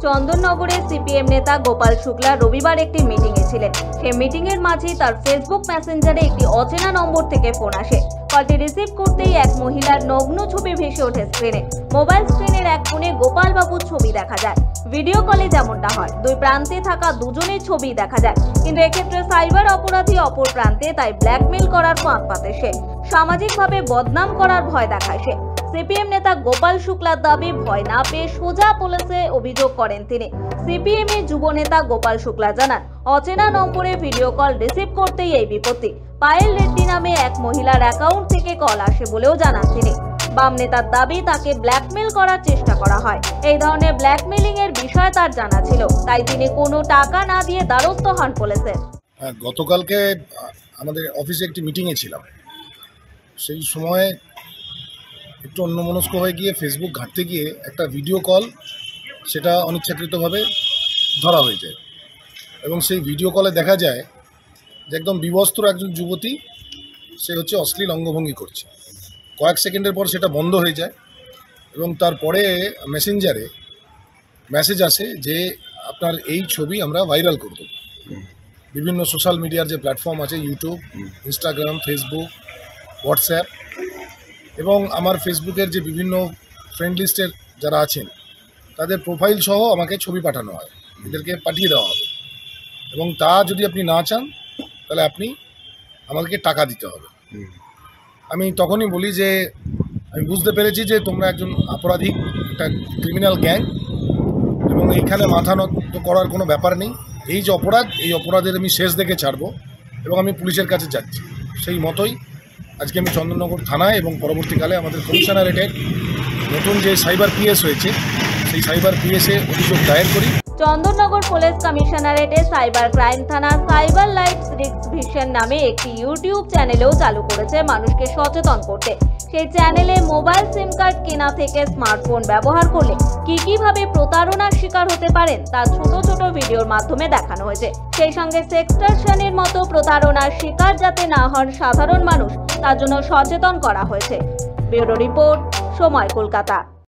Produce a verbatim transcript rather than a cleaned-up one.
চন্দননগরে CPM নেতা গোপাল শুক্লা রবিবার একটি মিটিংয়ে ছিলেন। সেই মিটিংয়ের মাঝেই তার ফেসবুক মেসেঞ্জারে একটি অচেনা নম্বর থেকে ফোন আসে। কলটি রিসিভ করতেই এক মহিলার নগ্ন ছবি ভেসে ওঠে স্ক্রিনে। মোবাইল স্ক্রিনের এক কোণে গোপাল বাবুর ছবি দেখা যায়। ভিডিও কলে যেমনটা হয়, দুই প্রান্তে থাকা দুজনের ছবি দেখা যায়, কিন্তু এক্ষেত্রে সাইবার অপরাধী অপর প্রান্তে, তাই ব্ল্যাকমেল করার ফাঁদ পাতে সে। সামাজিকভাবে বদনাম করার ভয় দেখায় সে। সিপিএম নেতা গোপাল শুক্লার দাবি, ভয় না পেয়ে সোজা পুলিশে অভিযোগ করেন তিনি। সিপিএম এর যুব নেতা গোপাল শুক্লা জানান, অচেনা নম্বরে ভিডিও কল রিসিভ করতেই এই বিপত্তি। পায়েল রেড্ডি নামে এক মহিলার অ্যাকাউন্ট থেকে কল আসে বলেও জানান তিনি। বাম নেতার দাবি, তাকে ব্ল্যাকমেল করার চেষ্টা করা হয়। এই ধরনের ব্ল্যাকমেলিং এর বিষয় তার জানা ছিল, তাই তিনি কোনো টাকা না দিয়ে দ্বারস্থ হন পুলিশের। গতকালকে আমাদের অফিসে একটি মিটিংয়ে ছিলাম। সেই সময় একটু অন্যমনস্ক হয়ে গিয়ে ফেসবুক ঘাঁটতে গিয়ে একটা ভিডিও কল, সেটা অনিচ্ছাকৃতভাবে ধরা হয়ে যায় এবং সেই ভিডিও কলে দেখা যায় যে একদম বিবস্ত্র একজন যুবতী, সে হচ্ছে অশ্লীল অঙ্গভঙ্গি করছে। কয়েক সেকেন্ডের পর সেটা বন্ধ হয়ে যায় এবং তারপরে মেসেঞ্জারে মেসেজ আসে যে আপনার এই ছবি আমরা ভাইরাল করে দেবো। বিভিন্ন সোশ্যাল মিডিয়ার যে প্ল্যাটফর্ম আছে, ইউটিউব, ইনস্টাগ্রাম, ফেসবুক, হোয়াটসঅ্যাপ এবং আমার ফেসবুকের যে বিভিন্ন ফ্রেন্ড লিস্টের যারা আছেন তাদের প্রোফাইল সহ আমাকে ছবি পাঠানো হয়, এদেরকে পাঠিয়ে দেওয়া হবে এবং তা যদি আপনি না চান তাহলে আপনি আমাকে টাকা দিতে হবে। আমি তখনই বলি যে আমি বুঝতে পেরেছি যে তোমরা একজন অপরাধী, একটা ক্রিমিনাল গ্যাং এবং এইখানে মাথা নত করার কোনো ব্যাপার নেই। এই যে অপরাধ, এই অপরাধের আমি শেষ দেখে ছাড়বো এবং আমি পুলিশের কাছে যাচ্ছি। সেই মতোই আজকে আমি চন্দননগর থানায় এবং পরবর্তীকালে আমাদের কমিশনারেটের নতুন যে সাইবার পিএস হয়েছে সেই সাইবার পিএসে অভিযোগ দায়ের করি। চন্দননগর পুলিশ কমিশনারেটে সাইবার ক্রাইম থানা সাইবার লাইফ রিস্ক ভিশন নামে একটি ইউটিউব চ্যানেলও চালু করেছে মানুষকে সচেতন করতে। সেই চ্যানেলে মোবাইল সিম কার্ড কেনা থেকে স্মার্টফোন ব্যবহার করলে কি কিভাবে প্রতারণার শিকার হতে পারেন তা ছোট ছোট ভিডিওর মাধ্যমে দেখানো হয়েছে। সেই সঙ্গে সেক্সটর্শনের মতো প্রতারণার শিকার যাতে না হন সাধারণ মানুষ, তার জন্য সচেতন করা হয়েছে। ব্যুরো রিপোর্ট, সময়, কলকাতা।